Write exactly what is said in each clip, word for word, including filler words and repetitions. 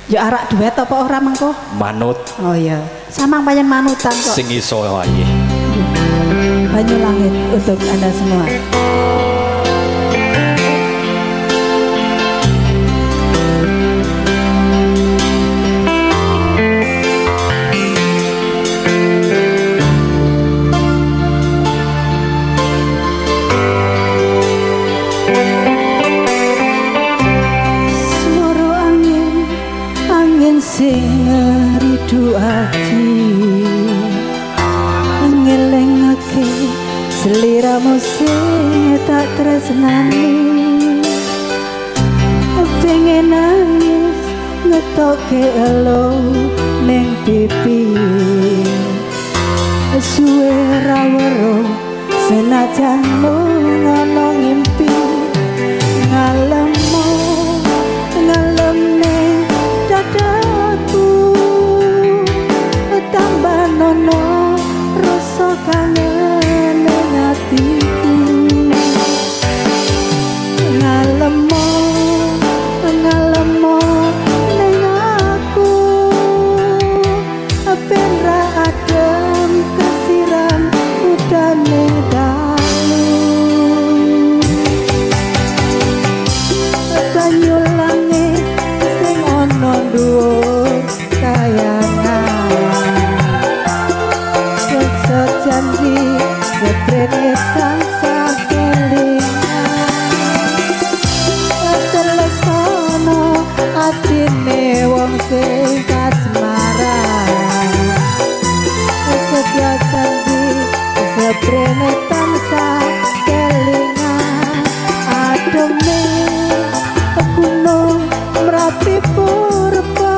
Ya arak duet apa ora mengko? Manut. Oh iya. Samang payen manutan kok. Sing iso wae. Banyu langit untuk Anda semua. Sing ngeridu ati ngelengake seliramu sing tak tresnani pengen nangis ngetoke elo ning pipi suwe ra weruh senajan ngono ngimpi ngalemu ngalem ning dada tambah nono rasa kangen ning atiku ngalemo ngalemo ning aku ben ra adem kesiram udane dalu banyu langit sing ana dhuwur kayangan janji seprene tansah kelingan telesono atine wong sing kasmaran setia janji seprene tansah kelingan ademe gunung merapi purba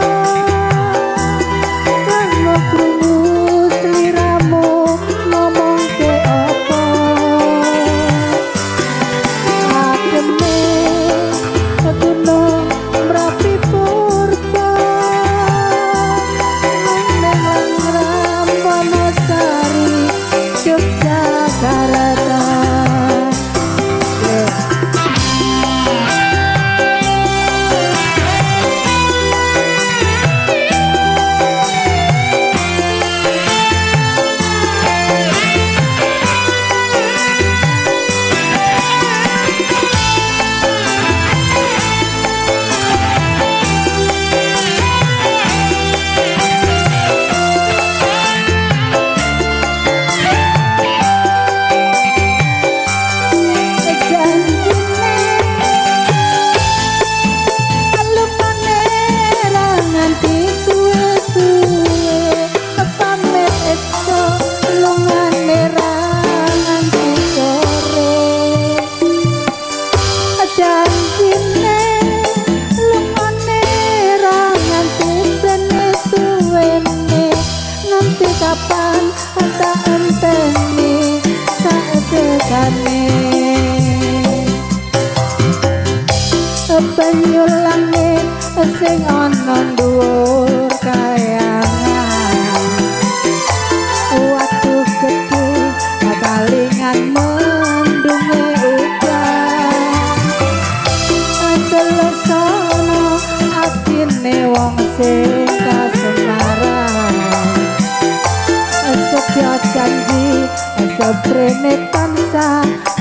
kanggo krungu sliramu ngomong ke apa ademe gunung merapi purba neng langram Wonosari Yogyakarta. Kapan tak enteni saedekane banyu langit sing ana dhuwur kayangan waktu gedhe kalingan mendunge udan telesono atine wong sing kasemaran setia janji seprene tansah